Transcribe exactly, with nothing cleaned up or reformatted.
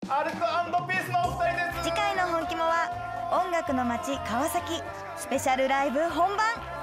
アルコ&ピースのお二人です。 次回の本気もは音楽の街川崎スペシャルライブ本番。